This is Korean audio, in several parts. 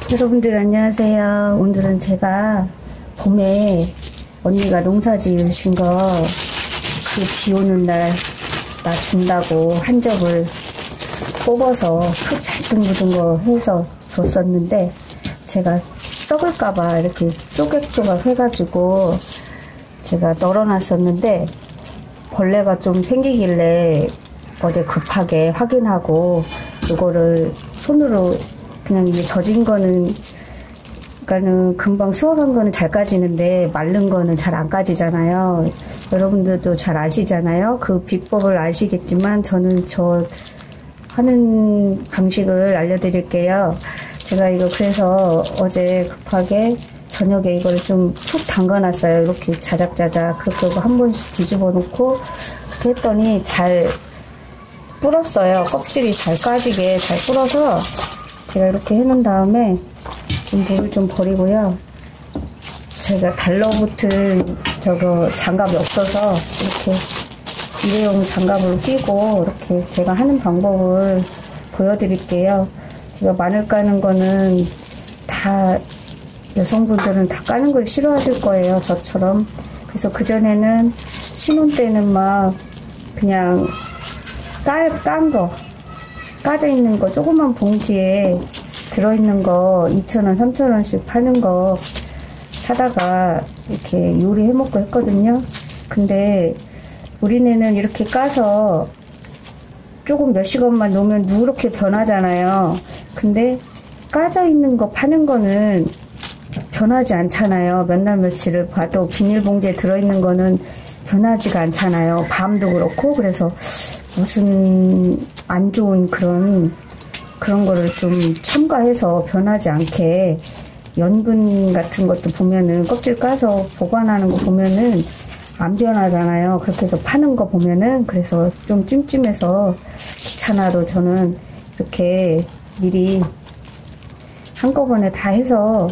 여러분들 안녕하세요. 오늘은 제가 봄에 언니가 농사 지으신 거 그 비 오는 날 나 준다고 한 접을 뽑아서 흙 잔뜩 묻은 거 해서 줬었는데 제가 썩을까봐 이렇게 쪼개쪼개 해가지고 제가 널어놨었는데 벌레가 좀 생기길래 어제 급하게 확인하고 이거를 손으로 그냥 이게 젖은 거는 그러니까는 금방 수확한 거는 잘 까지는데 마른 거는 잘 안 까지잖아요. 여러분들도 잘 아시잖아요. 그 비법을 아시겠지만 저는 저 하는 방식을 알려드릴게요. 제가 이거 그래서 어제 급하게 저녁에 이걸 좀 푹 담가놨어요. 이렇게 자작자작 그렇게 하고 한 번씩 뒤집어 놓고 그렇게 했더니 잘 불었어요. 껍질이 잘 까지게 잘 불어서 제가 이렇게 해놓은 다음에 좀 물을 좀 버리고요. 제가 달러붙은 저거 장갑이 없어서 이렇게 일회용 장갑을 끼고 이렇게 제가 하는 방법을 보여드릴게요. 제가 마늘 까는 거는 다 여성분들은 다 까는 걸 싫어하실 거예요. 저처럼. 그래서 그전에는 신혼 때는 막 그냥 깐 거, 까져 있는 거 조그만 봉지에 들어있는 거 2,000원, 3,000원씩 파는 거 사다가 이렇게 요리해 먹고 했거든요. 근데 우리네는 이렇게 까서 조금 몇 시간만 놓으면 누렇게 변하잖아요. 근데 까져 있는 거 파는 거는 변하지 않잖아요. 몇 날 며칠을 봐도 비닐봉지에 들어있는 거는 변하지가 않잖아요. 밤도 그렇고. 그래서 무슨 안 좋은 그런 거를 좀 첨가해서 변하지 않게 연근 같은 것도 보면은 껍질 까서 보관하는 거 보면은 안 변하잖아요. 그렇게 해서 파는 거 보면은 그래서 좀 찜찜해서 귀찮아도 저는 이렇게 미리 한꺼번에 다 해서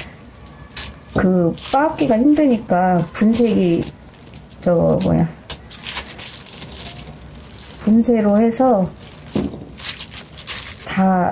그 빻기가 힘드니까 분쇄기 분쇄로 해서 다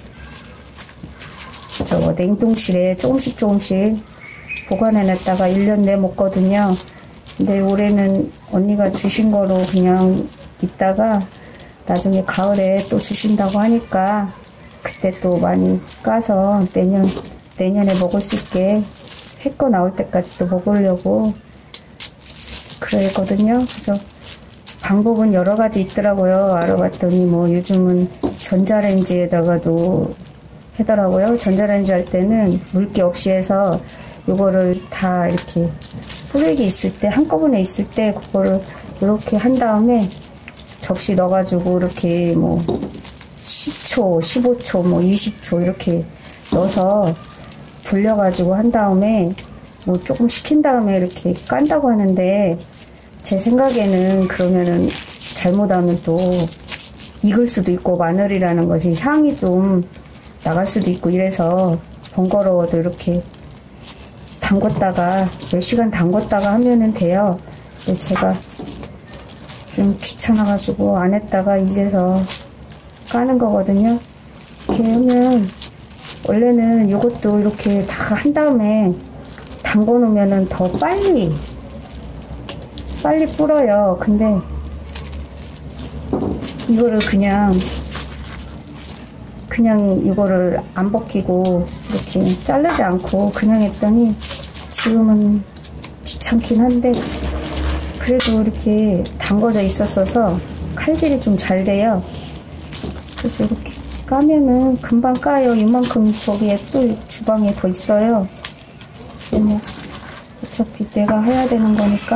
냉동실에 조금씩 보관해놨다가 1년 내 먹거든요. 근데 올해는 언니가 주신 거로 그냥 있다가 나중에 가을에 또 주신다고 하니까 그때 또 많이 까서 내년에 먹을 수 있게 새 거 나올 때까지 또 먹으려고 그러거든요. 그래서 방법은 여러 가지 있더라고요. 알아봤더니 뭐 요즘은 전자레인지에다가도 하더라고요. 전자레인지 할 때는 물기 없이 해서 요거를 다 이렇게 뿌레기 있을 때 한꺼번에 있을 때 그거를 이렇게 한 다음에 접시 넣어가지고 이렇게 뭐 10초, 15초, 뭐 20초 이렇게 넣어서 돌려가지고 한 다음에 뭐 조금 식힌 다음에 이렇게 깐다고 하는데 제 생각에는 그러면은 잘못하면 또 익을 수도 있고 마늘이라는 것이 향이 좀 나갈 수도 있고 이래서 번거로워도 이렇게 담궜다가 몇 시간 담궜다가 하면은 돼요. 근데 제가 좀 귀찮아가지고 안 했다가 이제서 까는 거거든요. 이렇게 하면 원래는 이것도 이렇게 다 한 다음에 담궈 놓으면은 더 빨리 불어요. 근데 이거를 그냥 이거를 안 벗기고 이렇게 자르지 않고 그냥 했더니 지금은 귀찮긴 한데 그래도 이렇게 담궈져 있었어서 칼질이 좀 잘 돼요. 그래서 이렇게 까면은 금방 까요. 이만큼 거기에 또 주방에 더 있어요. 뭐 어차피 내가 해야 되는 거니까.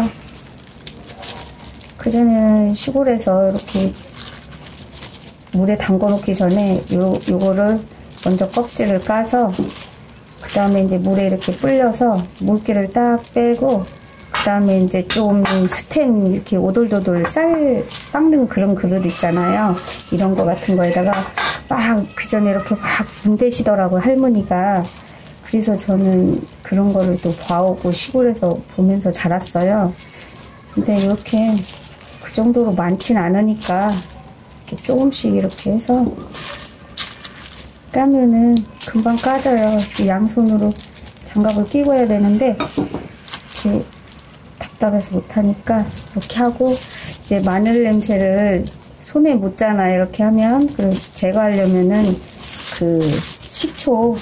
그전에 시골에서 이렇게 물에 담궈 놓기 전에 요거를 먼저 껍질을 까서 그 다음에 이제 물에 이렇게 불려서 물기를 딱 빼고 그 다음에 이제 좀 스텐 이렇게 오돌도돌 쌀 닦는 그런 그릇 있잖아요. 이런 거 같은 거에다가 막 그전에 이렇게 막 문대시더라고요, 할머니가. 그래서 저는 그런 거를 또 봐오고 시골에서 보면서 자랐어요. 근데 이렇게 그 정도로 많진 않으니까 이렇게 조금씩 이렇게 해서 까면은 금방 까져요. 양손으로 장갑을 끼고 해야 되는데 이렇게 답답해서 못하니까 이렇게 하고, 이제 마늘 냄새를 손에 묻잖아요. 이렇게 하면 그 제거하려면은 그 식초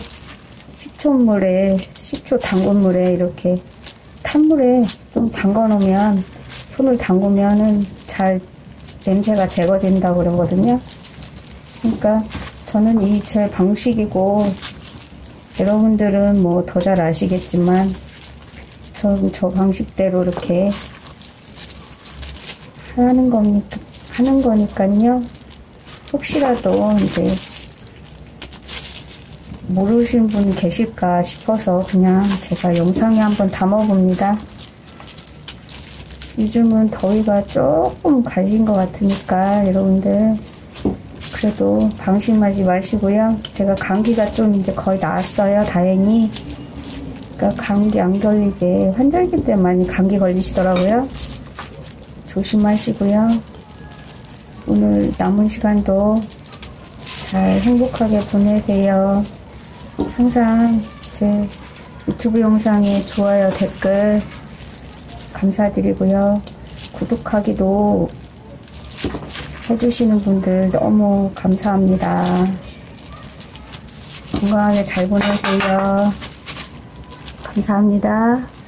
담근 물에 이렇게 탄물에 좀 담가 놓으면, 손을 담그면은 잘 냄새가 제거된다고 그러거든요. 그러니까 저는 이 제 방식이고, 여러분들은 뭐 더 잘 아시겠지만 저 방식대로 이렇게 하는 거니까요. 혹시라도 이제 모르신 분 계실까 싶어서 그냥 제가 영상에 한번 담아봅니다. 요즘은 더위가 조금 가신 것 같으니까 여러분들 그래도 방심하지 마시고요. 제가 감기가 좀 이제 거의 나았어요. 다행히. 그러니까 감기 안 걸리게, 환절기 때 많이 감기 걸리시더라고요. 조심하시고요. 오늘 남은 시간도 잘 행복하게 보내세요. 항상 제 유튜브 영상에 좋아요, 댓글 감사드리고요. 구독하기도 해주시는 분들 너무 감사합니다. 건강하게 잘 보내세요. 감사합니다.